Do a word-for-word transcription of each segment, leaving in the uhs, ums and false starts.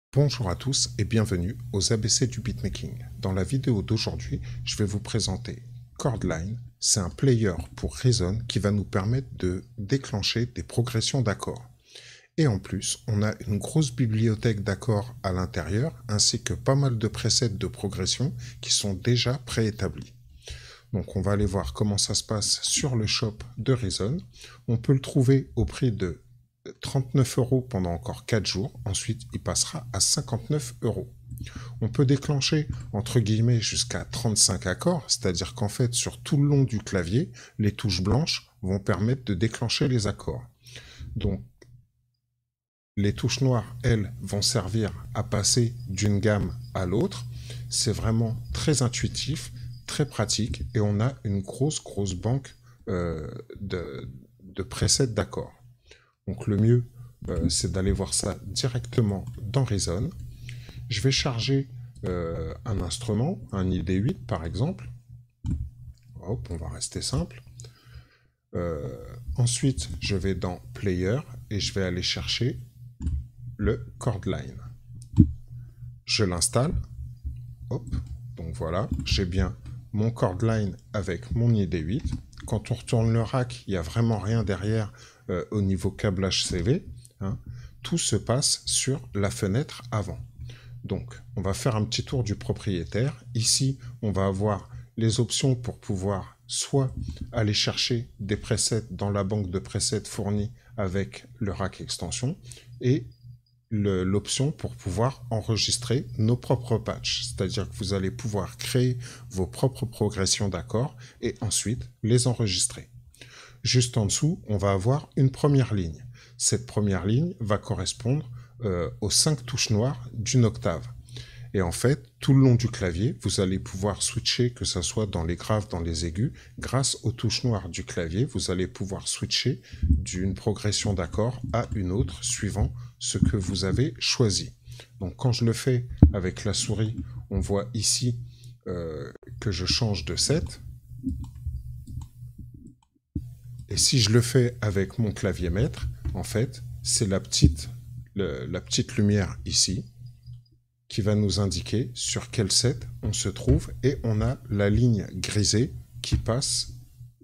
Bonjour à tous et bienvenue aux A B C du beatmaking. Dans la vidéo d'aujourd'hui, je vais vous présenter Chordline. C'est un player pour Reason qui va nous permettre de déclencher des progressions d'accords. Et en plus, on a une grosse bibliothèque d'accords à l'intérieur ainsi que pas mal de presets de progression qui sont déjà préétablis. Donc on va aller voir comment ça se passe sur le shop de Reason. On peut le trouver au prix de trente-neuf euros pendant encore quatre jours. Ensuite, il passera à cinquante-neuf euros. On peut déclencher, entre guillemets, jusqu'à trente-cinq accords, c'est-à-dire qu'en fait, sur tout le long du clavier, les touches blanches vont permettre de déclencher les accords. Donc, les touches noires, elles, vont servir à passer d'une gamme à l'autre. C'est vraiment très intuitif, très pratique, et on a une grosse, grosse banque euh, de, de presets d'accords. Donc le mieux, euh, c'est d'aller voir ça directement dans Reason. Je vais charger euh, un instrument, un I D huit par exemple. Hop, on va rester simple. Euh, ensuite, je vais dans Player et je vais aller chercher le Chordline. Je l'installe. Hop, donc voilà, j'ai bien mon Chordline avec mon I D huit. Quand on retourne le rack, il n'y a vraiment rien derrière euh, au niveau câblage C V. Hein. Tout se passe sur la fenêtre avant. Donc, on va faire un petit tour du propriétaire. Ici, on va avoir les options pour pouvoir soit aller chercher des presets dans la banque de presets fournie avec le rack extension et l'option pour pouvoir enregistrer nos propres patchs, c'est-à-dire que vous allez pouvoir créer vos propres progressions d'accords et ensuite les enregistrer. Juste en dessous, on va avoir une première ligne. Cette première ligne va correspondre euh, aux cinq touches noires d'une octave. Et en fait, tout le long du clavier, vous allez pouvoir switcher, que ce soit dans les graves, dans les aigus, grâce aux touches noires du clavier, vous allez pouvoir switcher d'une progression d'accords à une autre, suivant ce que vous avez choisi. Donc quand je le fais avec la souris, on voit ici euh, que je change de sept. Et si je le fais avec mon clavier maître, en fait, c'est la petite, le, la petite lumière ici qui va nous indiquer sur quel set on se trouve et on a la ligne grisée qui passe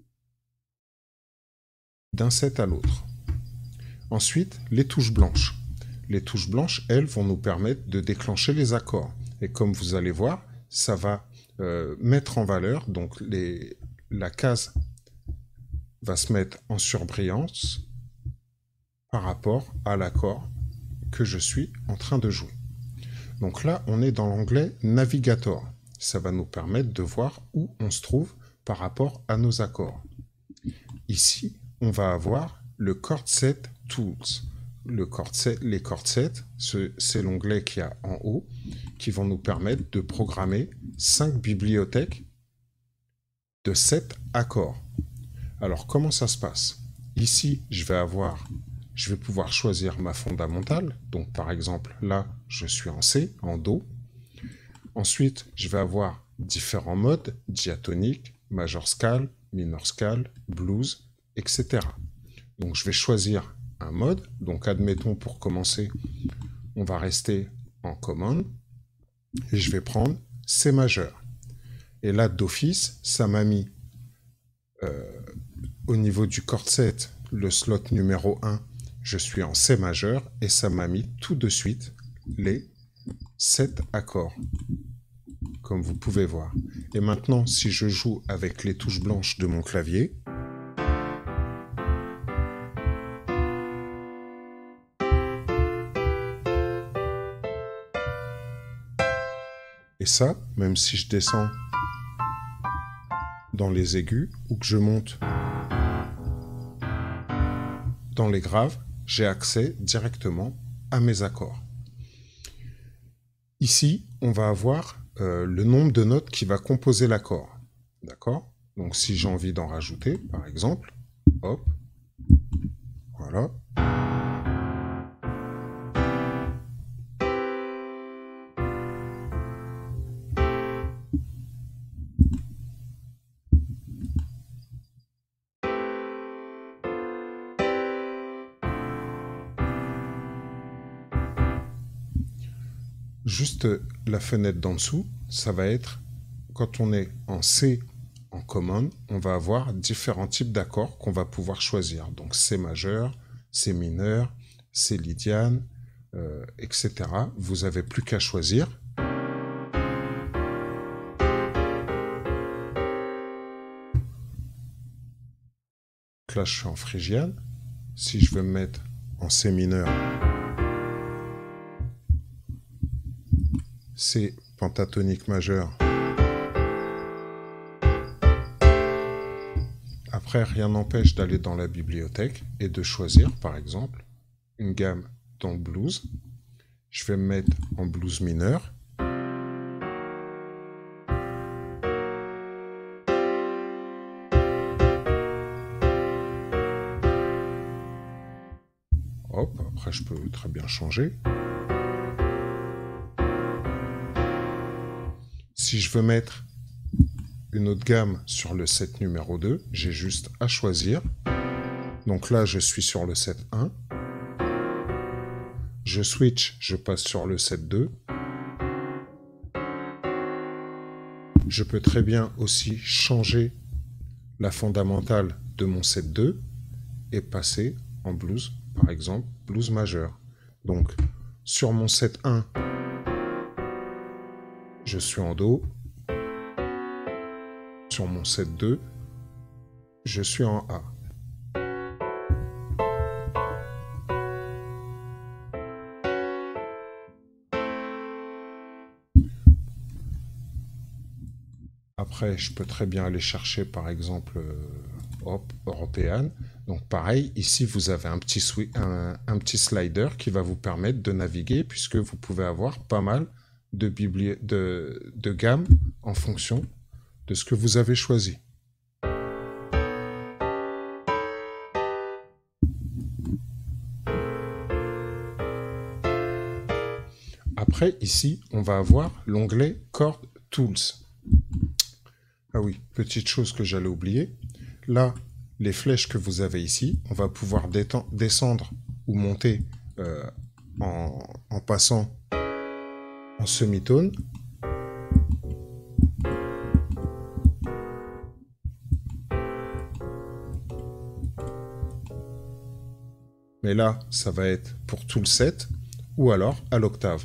d'un set à l'autre. Ensuite, les touches blanches. Les touches blanches, elles, vont nous permettre de déclencher les accords. Et comme vous allez voir, ça va euh, mettre en valeur, donc les, la case va se mettre en surbrillance par rapport à l'accord que je suis en train de jouer. Donc là, on est dans l'onglet Navigator. Ça va nous permettre de voir où on se trouve par rapport à nos accords. Ici, on va avoir le Chord Set Tools. Le chord set, les chord sets, c'est l'onglet qu'il y a en haut, qui vont nous permettre de programmer cinq bibliothèques de sept accords. Alors, comment ça se passe? Ici, je vais avoir... Je vais pouvoir choisir ma fondamentale. Donc, par exemple, là, je suis en C, en Do. Ensuite, je vais avoir différents modes, diatonique, major scale, minor scale, blues, et cetera. Donc, je vais choisir un mode. Donc, admettons, pour commencer, on va rester en command. Et je vais prendre C majeur. Et là, d'office, ça m'a mis euh, au niveau du chord set, le slot numéro un, je suis en C majeur et ça m'a mis tout de suite les sept accords, comme vous pouvez voir. Et maintenant, si je joue avec les touches blanches de mon clavier, et ça, même si je descends dans les aigus ou que je monte dans les graves, j'ai accès directement à mes accords. Ici, on va avoir euh, le nombre de notes qui va composer l'accord. D'accord? Donc si j'ai envie d'en rajouter, par exemple, hop, voilà. Juste la fenêtre d'en dessous, ça va être, quand on est en C en commande, on va avoir différents types d'accords qu'on va pouvoir choisir. Donc C majeur, C mineur, C lydiane, euh, et cetera. Vous n'avez plus qu'à choisir. Là, je suis en phrygiane. Si je veux me mettre en C mineur, C pentatonique majeur. Après, rien n'empêche d'aller dans la bibliothèque et de choisir, par exemple, une gamme dans le blues. Je vais me mettre en blues mineur. Hop, après je peux très bien changer. Si je veux mettre une autre gamme sur le set numéro deux, j'ai juste à choisir. Donc là, je suis sur le set un. Je switch, je passe sur le set deux. Je peux très bien aussi changer la fondamentale de mon set deux et passer en blues, par exemple, blues majeur. Donc, sur mon set un, je suis en do. Sur mon set deux, je suis en A. Après, je peux très bien aller chercher, par exemple, euh, hop, européenne. Donc pareil, ici, vous avez un petit, un, un petit slider qui va vous permettre de naviguer, puisque vous pouvez avoir pas mal de, de, de gammes en fonction de ce que vous avez choisi. Après, ici, on va avoir l'onglet Chord Tools. Ah oui, petite chose que j'allais oublier. Là, les flèches que vous avez ici, on va pouvoir descendre ou monter euh, en, en passant en semitone. Mais là, ça va être pour tout le set, ou alors à l'octave.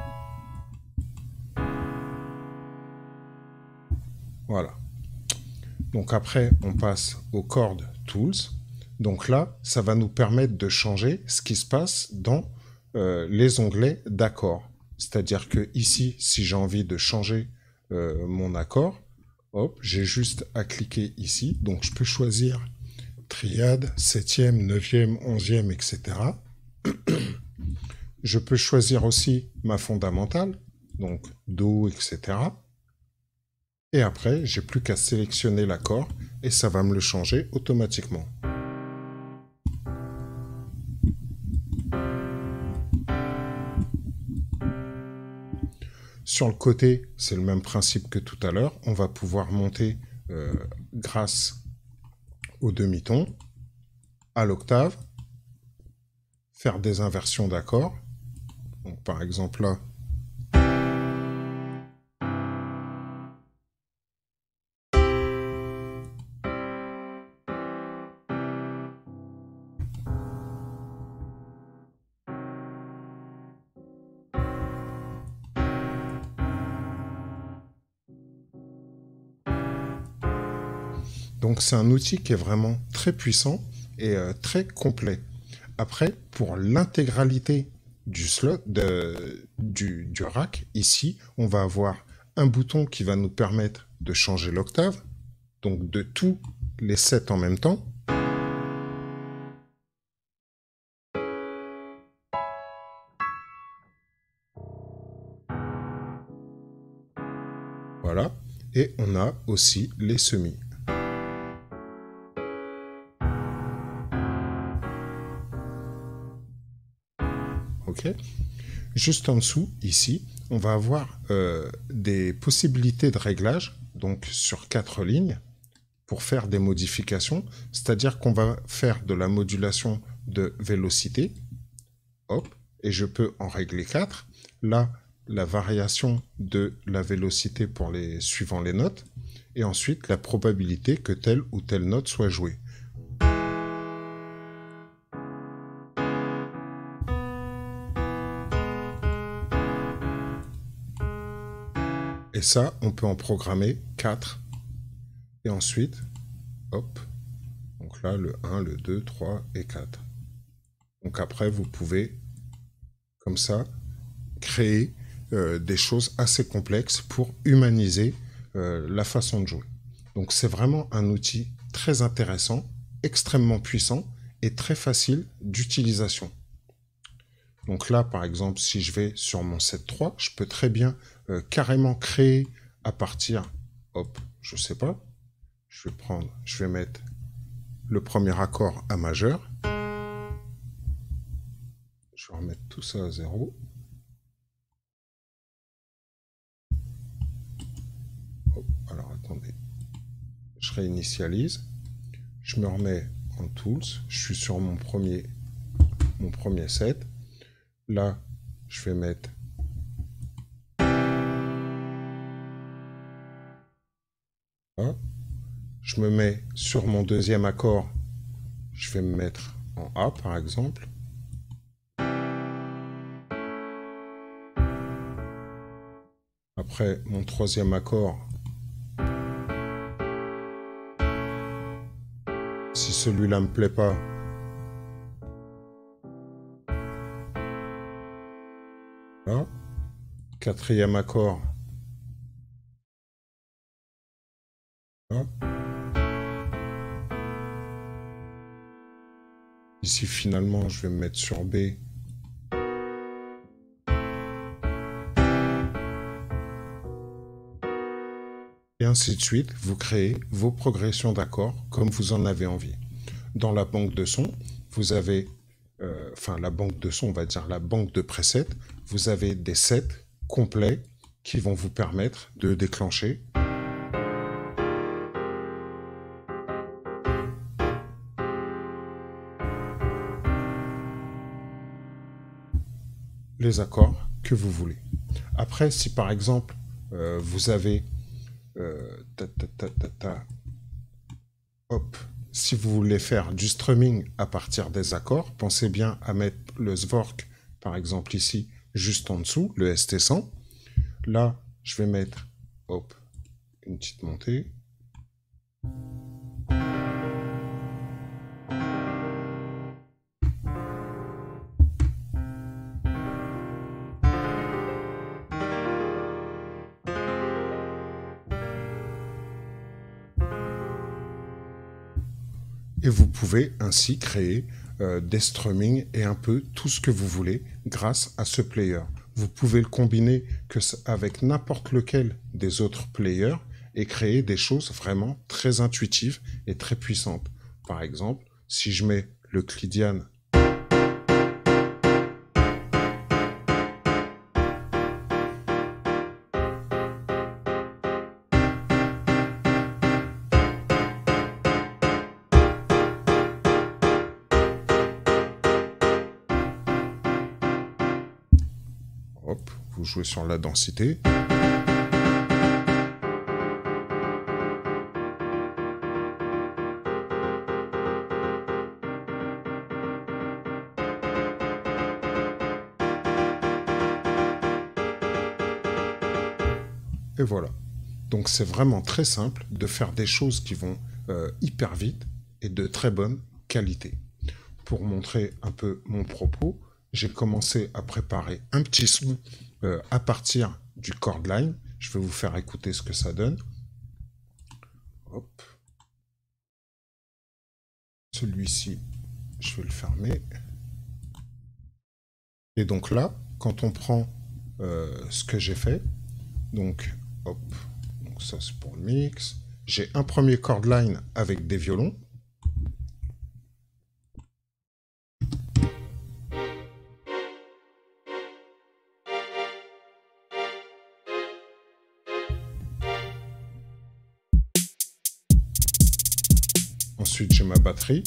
Voilà. Donc après, on passe aux Chord Tools. Donc là, ça va nous permettre de changer ce qui se passe dans euh, les onglets d'accords. C'est-à-dire que ici, si j'ai envie de changer euh, mon accord, hop, j'ai juste à cliquer ici. Donc je peux choisir triade, septième, neuvième, onzième, et cetera. Je peux choisir aussi ma fondamentale, donc do, et cetera. Et après, j'ai plus qu'à sélectionner l'accord et ça va me le changer automatiquement. Sur le côté, c'est le même principe que tout à l'heure. On va pouvoir monter euh, grâce au demi-ton, à l'octave, faire des inversions d'accords. Donc par exemple là, donc c'est un outil qui est vraiment très puissant et euh, très complet. Après, pour l'intégralité du slot, de, du, du rack, ici, on va avoir un bouton qui va nous permettre de changer l'octave, donc de tous les sept en même temps. Voilà. Et on a aussi les semis. Ok. Juste en dessous, ici, on va avoir euh, des possibilités de réglage, donc sur quatre lignes, pour faire des modifications. C'est-à-dire qu'on va faire de la modulation de vélocité. Hop. Et je peux en régler quatre. Là, la variation de la vélocité pour les suivant les notes, et ensuite la probabilité que telle ou telle note soit jouée. Et ça, on peut en programmer quatre. Et ensuite, hop, donc là, le un, le deux, trois et quatre. Donc après, vous pouvez, comme ça, créer euh, des choses assez complexes pour humaniser euh, la façon de jouer. Donc c'est vraiment un outil très intéressant, extrêmement puissant et très facile d'utilisation. Donc là, par exemple, si je vais sur mon sept trois, je peux très bien euh, carrément créer à partir, hop, je sais pas, je vais prendre, je vais mettre le premier accord à majeur. Je vais remettre tout ça à zéro. Hop, alors attendez, je réinitialise, je me remets en Tools, je suis sur mon premier, mon premier set. Là, je vais mettre là. Je me mets sur mon deuxième accord, je vais me mettre en A par exemple. Après mon troisième accord, si celui-là me plaît pas, là, quatrième accord, là. Ici finalement je vais me mettre sur B. Et ainsi de suite, vous créez vos progressions d'accords comme vous en avez envie. Dans la banque de sons, vous avez, euh, enfin la banque de sons, on va dire la banque de presets, vous avez des sets complets qui vont vous permettre de déclencher les accords que vous voulez. Après, si par exemple, euh, vous avez euh, ta, ta, ta, ta, ta, hop, si vous voulez faire du strumming à partir des accords, pensez bien à mettre le Svork, par exemple ici, juste en dessous, le S T cent. Là, je vais mettre, hop, une petite montée. Et vous pouvez ainsi créer euh, des strumming et un peu tout ce que vous voulez grâce à ce player. Vous pouvez le combiner que avec n'importe lequel des autres players et créer des choses vraiment très intuitives et très puissantes. Par exemple, si je mets le Clydian hop, vous jouez sur la densité. Et voilà. Donc c'est vraiment très simple de faire des choses qui vont euh, hyper vite et de très bonne qualité. Pour montrer un peu mon propos, j'ai commencé à préparer un petit son euh, à partir du chord line. Je vais vous faire écouter ce que ça donne. Hop. Celui-ci, je vais le fermer. Et donc là, quand on prend euh, ce que j'ai fait, donc hop, donc ça c'est pour le mix. J'ai un premier chord line avec des violons. Ensuite, j'ai ma batterie.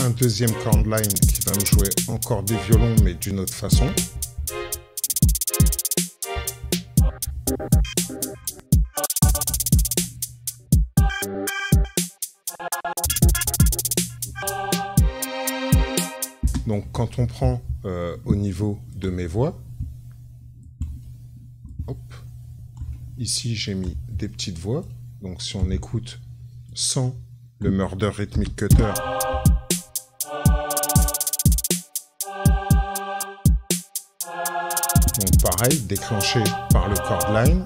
un deuxième chord line qui va me jouer encore des violons, mais d'une autre façon. Donc quand on prend euh, au niveau de mes voix, hop, ici j'ai mis des petites voix, donc si on écoute sans le Murder Rhythmic Cutter, donc pareil, déclenché par le chord line.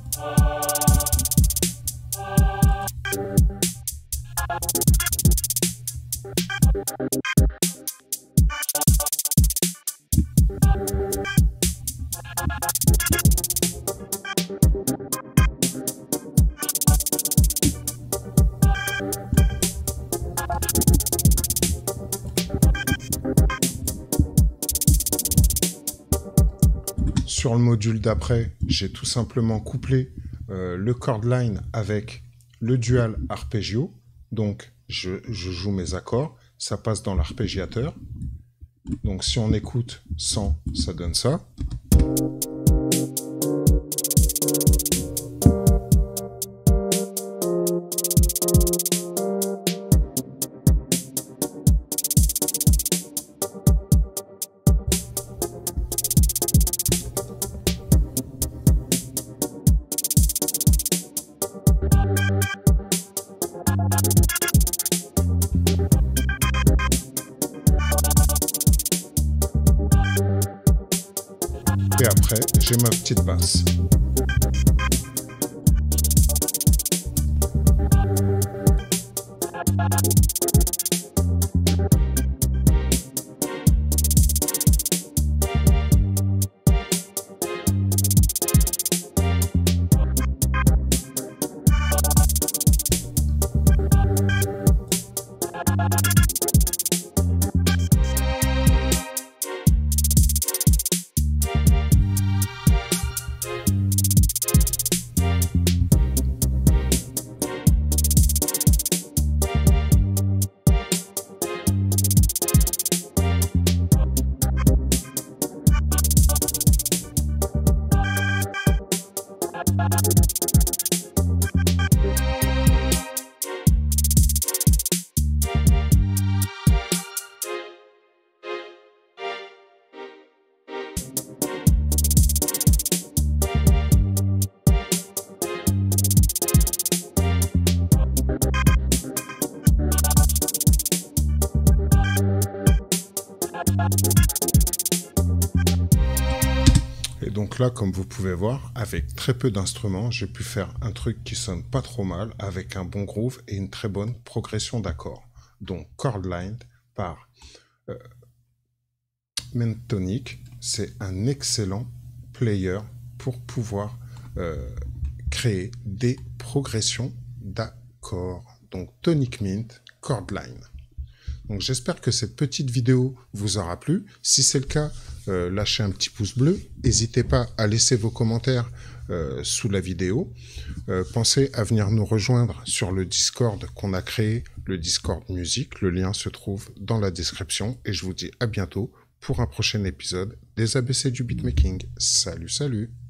Sur le module d'après, j'ai tout simplement couplé euh, le chord line avec le dual arpeggio. Donc, je, je joue mes accords, ça passe dans l'arpégiateur. Donc, si on écoute sans, ça donne ça. Et après, j'ai ma petite basse. Et donc là, comme vous pouvez voir, avec très peu d'instruments, j'ai pu faire un truc qui sonne pas trop mal, avec un bon groove et une très bonne progression d'accords. Donc chord line par euh, Mentonic, c'est un excellent player pour pouvoir euh, créer des progressions d'accords. Donc Tonic Mint, chord line. Donc j'espère que cette petite vidéo vous aura plu. Si c'est le cas, euh, lâchez un petit pouce bleu. N'hésitez pas à laisser vos commentaires euh, sous la vidéo. Euh, pensez à venir nous rejoindre sur le Discord qu'on a créé, le Discord Musique. Le lien se trouve dans la description. Et je vous dis à bientôt pour un prochain épisode des A B C du beatmaking. Salut, salut!